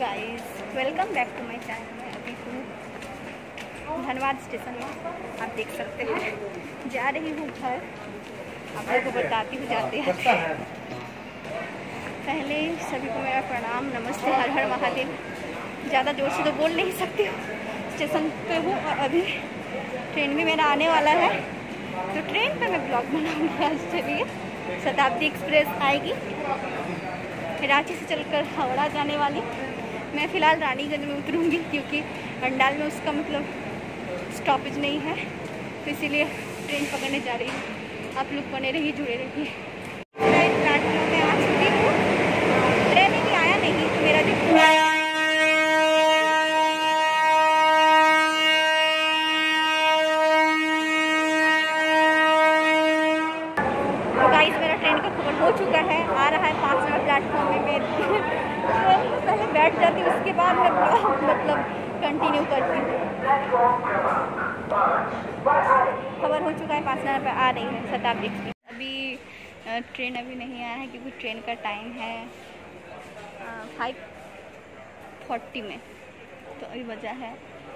Guys, welcome back to my channel. मैं अभी हूँ धनबाद स्टेशन में, आप देख सकते हैं। जा रही हूँ घर, आप लोगों को बताती हूँ जाते हैं। पहले सभी को मेरा प्रणाम, नमस्ते, हर हर महादेव। ज़्यादा जोर से तो बोल नहीं सकती हूँ, स्टेशन पे हूँ और अभी ट्रेन भी मेरा आने वाला है, तो ट्रेन पे मैं ब्लॉग बनाऊँगी आज। चलिए, शताब्दी एक्सप्रेस आएगी रांची से चलकर हावड़ा जाने वाली। मैं फ़िलहाल रानीगंज में उतरूँगी क्योंकि अंडाल में उसका मतलब स्टॉपेज नहीं है, तो इसीलिए ट्रेन पकड़ने जा रही हूँ। आप लोग बने रहिए, जुड़े रहिए। मैं प्लेटफॉर्म में आ चुकी हूँ, ट्रेन भी आया नहीं, तो मेरा जो ट्रेन का खबर हो चुका है, आ रहा है 5 नंबर प्लेटफॉर्म में। मैं ट्रेन में पहले बैठ जाती हूँ, उसके बाद मैं मतलब कंटिन्यू करती हूँ। खबर हो चुका है, 5 नंबर पर आ रही है शताब्दी एक्सप्रेस। अभी ट्रेन अभी नहीं आया है क्योंकि ट्रेन का टाइम है 5:40 में, तो अभी बजा है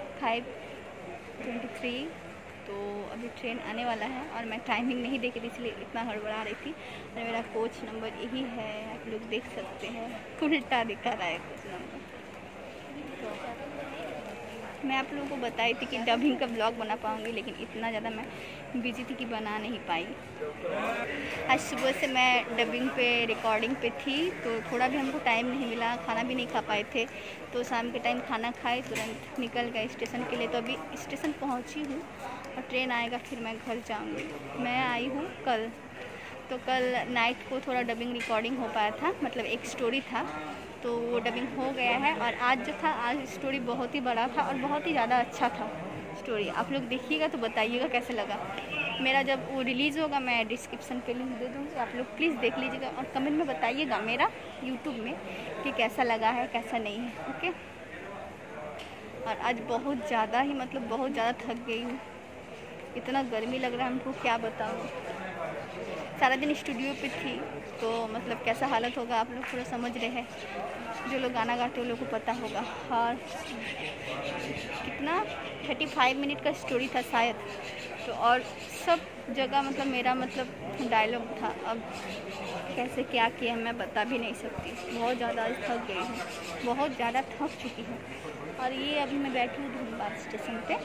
5:23, तो अभी ट्रेन आने वाला है और मैं टाइमिंग नहीं देखी थी, इसलिए इतना हड़बड़ा रही थी। और मेरा कोच नंबर यही है, आप लोग देख सकते हैं, उल्टा दिखा रहा है कोच नंबर। तो मैं आप लोगों को बताई थी कि डबिंग का ब्लॉग बना पाऊँगी, लेकिन इतना ज़्यादा मैं बिजी थी कि बना नहीं पाई। आज सुबह से मैं डबिंग पे रिकॉर्डिंग पे थी, तो थोड़ा भी हमको टाइम नहीं मिला, खाना भी नहीं खा पाए थे, तो शाम के टाइम खाना खाए तुरंत निकल गए स्टेशन के लिए। तो अभी स्टेशन पहुंची हूँ और ट्रेन आएगा फिर मैं घर जाऊँगी। मैं आई हूँ कल, तो कल नाइट को थोड़ा डबिंग रिकॉर्डिंग हो पाया था, मतलब एक स्टोरी था, तो वो डबिंग हो गया है। और आज जो था, आज स्टोरी बहुत ही बड़ा था और बहुत ही ज़्यादा अच्छा था स्टोरी। आप लोग देखिएगा तो बताइएगा कैसे लगा। मेरा जब वो रिलीज़ होगा मैं डिस्क्रिप्शन पे लिंक दे दूँगी, आप लोग प्लीज़ देख लीजिएगा और कमेंट में बताइएगा मेरा यूट्यूब में कि कैसा लगा है कैसा नहीं है, ओके। और आज बहुत ज़्यादा ही मतलब बहुत ज़्यादा थक गई हूँ, इतना गर्मी लग रहा है हमको, क्या बताऊँ। सारा दिन स्टूडियो पे थी, तो मतलब कैसा हालत होगा आप लोग थोड़ा समझ रहे हैं, जो लोग गाना गाते हैं लोगों को पता होगा। और कितना 35 मिनट का स्टोरी था शायद, तो और सब जगह मतलब मेरा मतलब डायलॉग था। अब कैसे क्या किया मैं बता भी नहीं सकती, बहुत ज़्यादा आज थक गई हूँ, बहुत ज़्यादा थक चुकी हूँ। और ये अभी मैं बैठी हूँ धनबाद स्टेशन पे,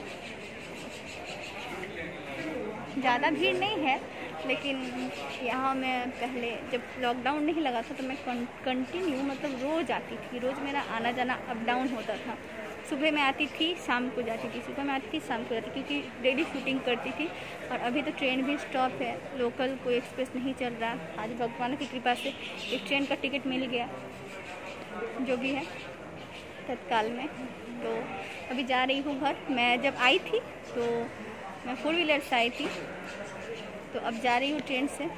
ज़्यादा भीड़ नहीं है, लेकिन यहाँ मैं पहले जब लॉकडाउन नहीं लगा था तो मैं कंटिन्यू मतलब रोज़ आती थी, रोज़ मेरा आना जाना अप डाउन होता था। सुबह में आती थी, शाम को जाती थी, सुबह में आती थी, शाम को जाती थी, क्योंकि डेली शूटिंग करती थी। और अभी तो ट्रेन भी स्टॉप है, लोकल कोई एक्सप्रेस नहीं चल रहा। आज भगवान की कृपा से एक ट्रेन का टिकट मिल गया, जो भी है तत्काल में। तो अभी जा रही हूँ घर। मैं जब आई थी तो मैं 4 व्हीलर से आई थी, तो अब जा रही हूँ ट्रेन से।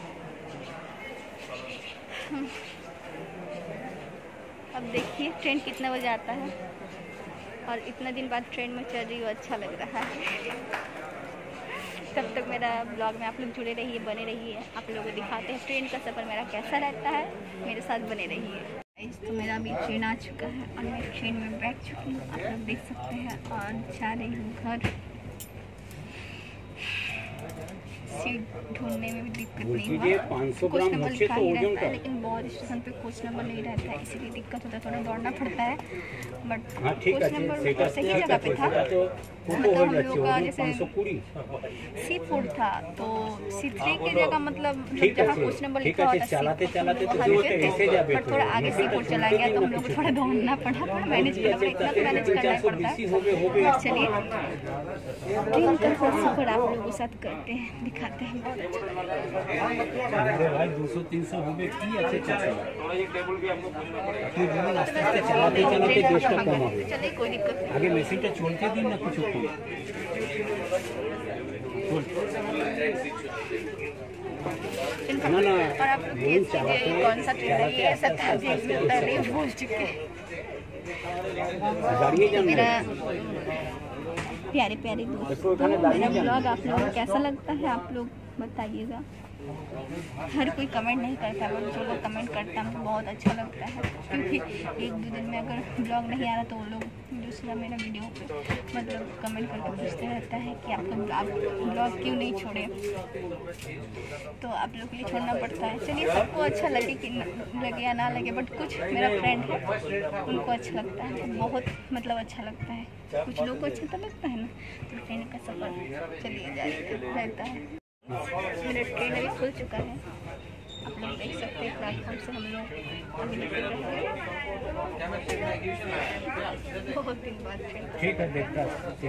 अब देखिए ट्रेन कितना बजे आता है, और इतना दिन बाद ट्रेन में चल रही हूँ, अच्छा लग रहा है। तब तक मेरा ब्लॉग में आप लोग जुड़े रहिए, बने रहिए। आप लोगों को दिखाते हैं ट्रेन का सफ़र मेरा कैसा रहता है, मेरे साथ बने रहिए। तो मेरा अभी ट्रेन आ चुका है और मैं ट्रेन में बैठ चुकी हूँ, आप लोग देख सकते हैं, और जा रही हूँ घर। सीट ढूंढने में भी दिक्कत नहीं हुआ, कोच नंबर लिखा ही रहता है, लेकिन बहुत स्टेशन पे कोच नंबर नहीं रहता है, इसीलिए दिक्कत होता है, थोड़ा दौड़ना पड़ता है। बट कोच नंबर सही जगह पे था, मतलब हम लोग का जैसे C4 था, तो C3 की जगह मतलब जहाँ कोच नंबर लिखा होता है बट थोड़ा आगे C4 चला गया, तो हम लोग को थोड़ा दौड़ना पड़ा, थोड़ा मैनेज करना पड़ा, इतना तो मैनेज करना ही पड़ता है। चलिए ट्रेन का सफ़र आप लोगों के साथ करते हैं, दिखाते हैं, बहुत अच्छा। भाई 200-300 हो गए की अच्छे चलते चलिए कोई दिक्कत नहीं, आगे मशीन चलते दिन ना कुछ ना ना। और आप लोग ये कौन सा ट्रेन है, ये शताब्दी एक्सप्रेस पहले ही बोल चुके हैं। मेरा प्यारे प्यारे दोस्तों, मेरा ब्लॉग आप लोगों को कैसा लगता है आप लोग बताइएगा। हर कोई कमेंट नहीं करता, पर जो लोग कमेंट करता है हमको बहुत अच्छा लगता है, क्योंकि एक दो दिन में अगर ब्लॉग नहीं आ रहा तो वो लोग दूसरा मेरा वीडियो पे मतलब कमेंट करके पूछते रहता है कि आप ब्लॉग क्यों नहीं छोड़े, तो आप लोग के लिए छोड़ना पड़ता है। चलिए, सबको अच्छा लगे कि लगे या ना लगे, बट कुछ मेरा फ्रेंड है उनको अच्छा लगता है, बहुत मतलब अच्छा लगता है, कुछ लोग को अच्छा तो लगता है ना। तो ट्रेन का सफ़र चलिए जाए रहता है। मेरा ट्रेन अभी खुल चुका है, आप लोग देख सकते हैं प्लेटफॉर्म से हम लोग अभी निकल रहे हैं। बहुत दिन बाद ट्रेन, ठीक है, देखता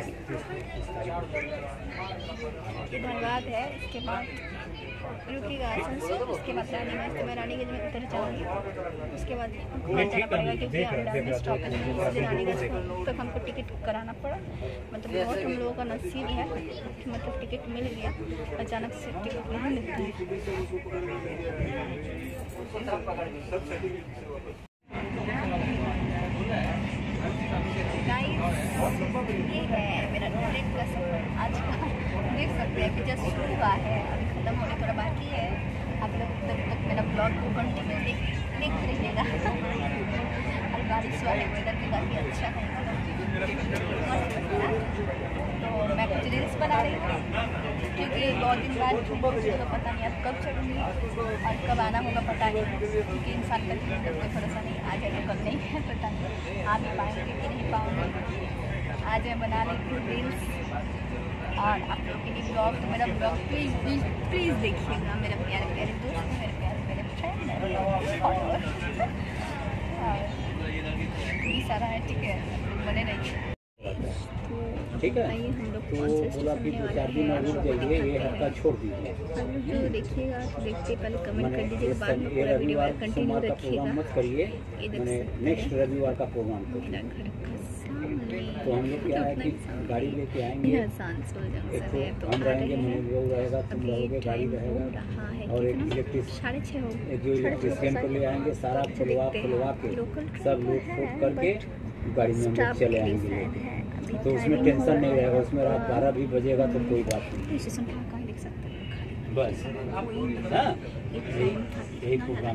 धनबाद है, इसके बाद रुकेगा आसनसोल, उसके बाद रानीगंज, तो मैं रानीगंज में उतर जाऊँगी, उसके बाद जाना पड़ेगा क्योंकि अंडर में स्टॉप है, इसलिए रानीगंज तक हमको टिकट कराना पड़ा। मतलब बहुत हम लोगों का नसीब है कि मतलब टिकट मिल गया, अचानक से टिकट नहीं मिलता है। ये है मेरा ट्रेन का सफ़र आज का, देख सकते हैं कि जस्ट शुरू हुआ है, अभी ख़त्म होने थोड़ा बाकी है। आप लोग तब तक मेरा ब्लॉग को कंटिन्यू देख रहिएगा। और बारिश वाले वेदर भी काफ़ी अच्छा है, तो मैं कुछ रील्स बना रही हूँ क्योंकि बहुत दिन बाद तो पता नहीं अब कब चढ़ूँगी और कब आना होगा पता नहीं, क्योंकि इंसान का कोई भरोसा नहीं, आज है तो कल नहीं है, पता नहीं आ भी पाएंगे कि नहीं पाऊँगी। आज मैं बना रही हूँ रील्स और आप लोग के लिए ब्लॉग, तो मेरा ब्लॉग प्लीज़ प्लीज़ प्लीज़ देखिएगा मेरे प्यारे प्यारे दोस्त, मेरे प्यारे मेरे फ्रेंड फॉलोअर भी सारा है, ठीक है, बने रहिए। ठीक है, हम लोग तो बोला कि 2-4 दिन और रुक जाइए, ये हफ्ता छोड़ दीजिए। हम लोग जो देखिएगा तो देखते पहले कमेंट कर दीजिए, बाद में पूरा वीडियो कंटिन्यू रखिएगा। मत करिए, मैंने नेक्स्ट रविवार का प्रोग्राम मेरा घर का सामने, तो हम लोग क्या है कि गाड़ी लेके आएंगे, आसनसोल जंक्शन है, तो हम रहेंगे, लोग रहेगा, तुम रहोगे, गाड़ी रहेगा, और एक इलेक्ट्रिक 6:30 हो जो इलेक्ट्रिशियन को ले आएंगे, सारा खुलवा के सब लोग फूट करके गाड़ी में हम लोग चले आएंगे, तो उसमें टेंशन नहीं रहेगा, उसमें रात 12 भी बजेगा तो कोई बात नहीं, स्टेशन ढाका ही देख सकते हैं बस। हाँ, यही प्रोग्राम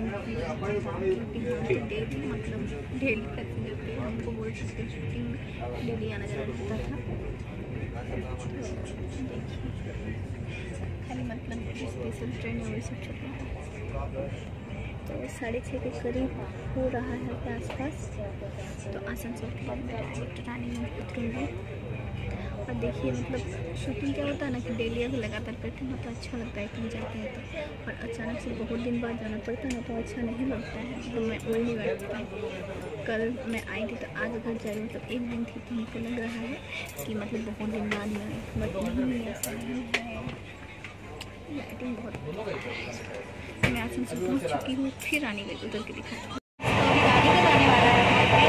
मतलब डेली पैसेंजर थे, हमको बोल सकते शूटिंग डेली आना जाना होता था, खाली मतलब स्पेशल ट्रेन वही सब चल रहा है। तो 6:30 के करीब हो रहा है के आसपास, तो आसनसोल के बाद मैं डायरेक्ट रानीगंज उतरूँगी। और देखिए मतलब शूटिंग क्या होता है ना कि डेली अगर लगातार करते हैं तो अच्छा लगता है कहीं जाते हैं तो, और अचानक से बहुत दिन बाद जाना पड़ता है ना तो अच्छा नहीं लगता है, तो मैं वही करता है। कल मैं आई थी तो आज घर जा रही, मतलब एक दिन थी तो हमको लग रहा है कि मतलब बहुत दिन बाद में, बट नहीं ऐसा नहीं है, लाइटिंग बहुत। मैं आसनसोल पहुँच चुकी हूँ, फिर रानीगंज उतर के दिखाती हूँ। रानीगंज आने वाला है,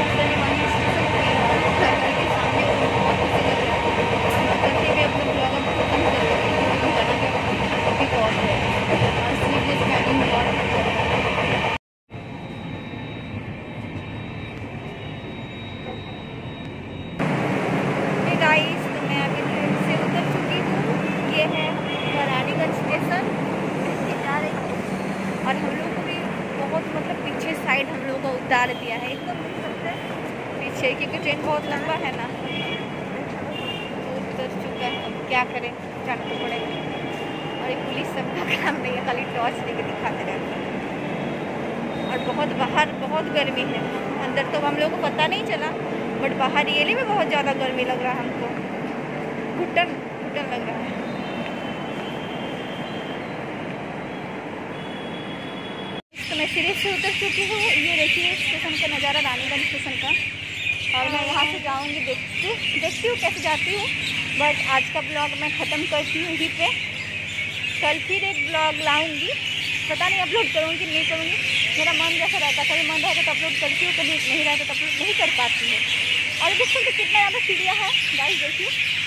और हम लोग को भी बहुत मतलब पीछे साइड हम लोग को उतार दिया है एकदम पीछे, क्योंकि ट्रेन बहुत लंबा है ना, तो उतर चुका है, क्या करें, जाना तो पड़ेगा। और एक पुलिस सबका काम नहीं है, खाली टॉर्च लेके दिखाते रहते हैं। और बहुत बाहर बहुत गर्मी है, अंदर तो हम लोग को पता नहीं चला, बट बाहर रियली में बहुत ज़्यादा गर्मी लग रहा है हमको, घुटन घुटन लग रहा है। मैं सीढ़ी से उतर चुकी हूँ, ये देखिए स्टेशन का नज़ारा, रानीगंज स्टेशन का, और मैं यहाँ से जाऊँगी, देखती हूँ कैसे जाती हूँ। बट आज का ब्लॉग मैं ख़त्म करती हूँ यहीं पे, कल फिर एक ब्लॉग लाऊँगी, पता नहीं अपलोड करूँगी नहीं करूँगी, मेरा मन जैसा रहता, कभी मन रहता तो अपलोड करती हूँ, कभी नहीं रहता तो अपलोड नहीं कर पाती हूँ। और देख सकते कितना ज़्यादा सीढ़ियाँ है गाइस, देखिए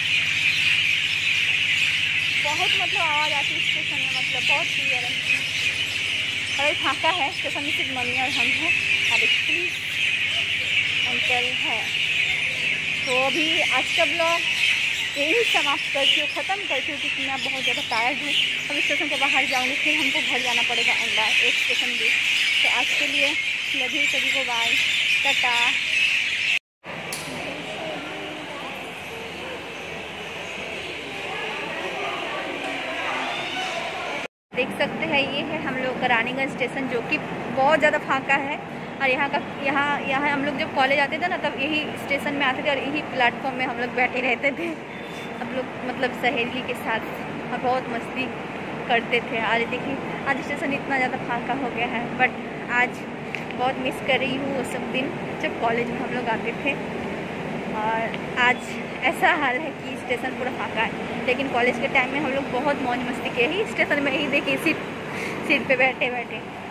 बहुत मतलब आवाज़ आती है स्टेशन में, मतलब बहुत क्लियर है। और एक फाँका है स्टेशन में, सिर्फ मम्मी और हम हैं और एक पुलिस अंकल है। तो अभी आज का ब्लॉग यही समाप्त करती हूँ, ख़त्म करती हूँ, क्योंकि मैं बहुत ज़्यादा टायर्ड हूँ। अब स्टेशन के बाहर जाऊँगी, फिर हमको घर जाना पड़ेगा अंडा एक स्टेशन भी। तो आज के लिए लव यू सभी को, बाय, टाटा। देख सकते हैं ये है हम लोग का रानीगंज स्टेशन, जो कि बहुत ज़्यादा फाका है। और यहाँ हम लोग जब कॉलेज आते थे ना, तब यही स्टेशन में आते थे और यही प्लेटफॉर्म में हम लोग बैठे रहते थे। हम लोग मतलब सहेली के साथ और बहुत मस्ती करते थे। आज देखिए, आज स्टेशन इतना ज़्यादा फाका हो गया है, बट आज बहुत मिस कर रही हूँ वो सब दिन जब कॉलेज में हम लोग आते थे। और आज ऐसा हाल है कि स्टेशन पूरा फाका है, लेकिन कॉलेज के टाइम में हम लोग बहुत मौज मस्ती किए ही स्टेशन में ही। देखिए सीट पे बैठे बैठे